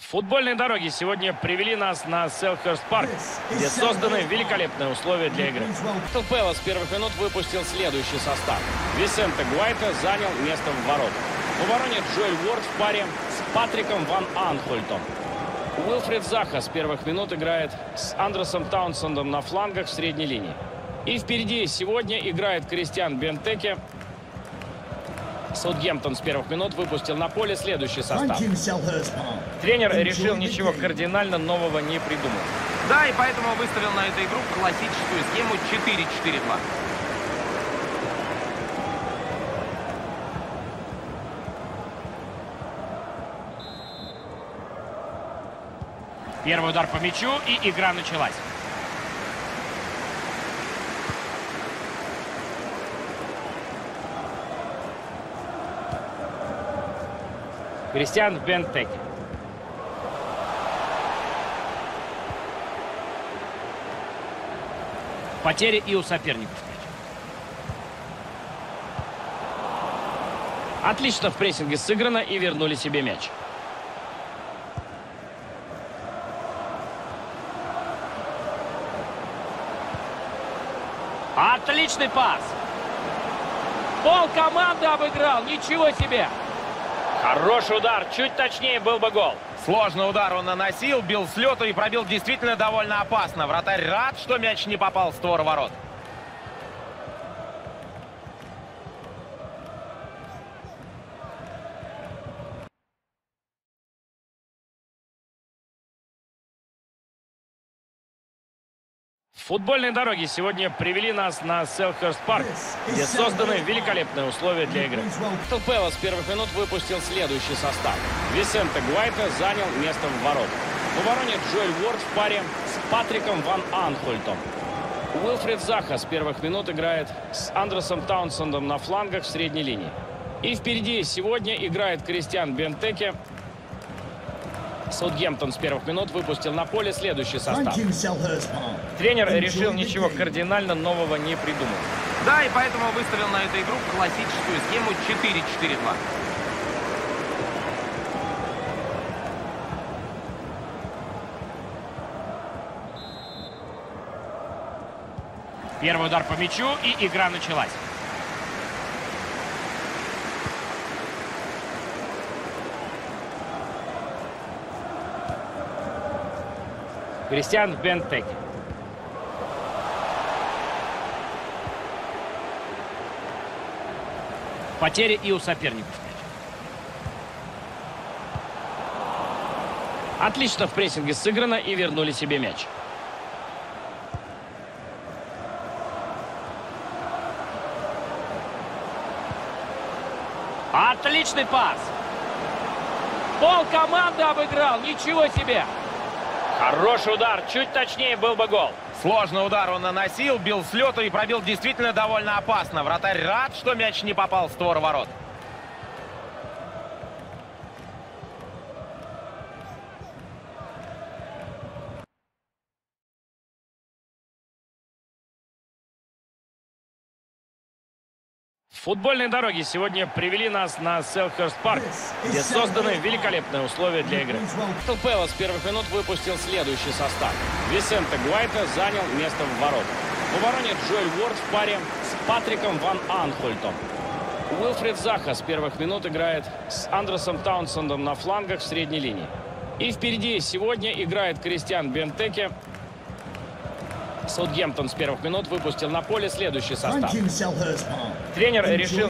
Футбольные дороги сегодня привели нас на Селхерст Парк, где созданы великолепные условия для игры. Кристал Пэлас с первых минут выпустил следующий состав. Висенте Гуайта занял место в воротах. В обороне Джоэль Уорд в паре с Патриком Ван Анхольтом. Уилфред Заха с первых минут играет с Андресом Таунсендом на флангах в средней линии. И впереди сегодня играет Кристиан Бентеке. Саутгемптон с первых минут выпустил на поле следующий состав. Тренер решил ничего кардинально нового не придумать. Да, и поэтому выставил на эту игру классическую схему 4-4-2. Первый удар по мячу, и игра началась. Кристиан Бентеке. Потери и у соперников. Отлично в прессинге сыграно и вернули себе мяч. Отличный пас. Пол команды обыграл. Ничего себе. Хороший удар. Чуть точнее был бы гол. Сложный удар он наносил, бил с лету и пробил действительно довольно опасно. Вратарь рад, что мяч не попал в створ ворот. Футбольные дороги сегодня привели нас на Селхерст Парк, где созданы великолепные условия для игры. Кристал Пэлас с первых минут выпустил следующий состав. Висенте Гуайта занял место в воротах. В обороне Джоэль Уорд в паре с Патриком Ван Анхольтом. Уилфред Заха с первых минут играет с Андресом Таунсендом на флангах в средней линии. И впереди сегодня играет Кристиан Бентеке. Саутгемптон с первых минут выпустил на поле следующий состав. Тренер решил ничего кардинально нового не придумать. Да, и поэтому выставил на эту игру классическую схему 4-4-2. Первый удар по мячу, и игра началась. Кристиан Бентеке. Потери и у соперников. Отлично в прессинге сыграно и вернули себе мяч. Отличный пас. Пол команды обыграл. Ничего себе. Хороший удар. Чуть точнее был бы гол. Сложный удар он наносил, бил с лету и пробил действительно довольно опасно. Вратарь рад, что мяч не попал в створ ворот. Футбольные дороги сегодня привели нас на Селхерст Парк, где созданы великолепные условия для игры. Кристал Пэлас с первых минут выпустил следующий состав. Висенте Гуайта занял место в воротах. В обороне Джоэль Уорд в паре с Патриком Ван Анхольтом. Уилфред Заха с первых минут играет с Андресом Таунсендом на флангах в средней линии. И впереди сегодня играет Кристиан Бентеке. Саутгемптон с первых минут выпустил на поле следующий состав. Тренер решил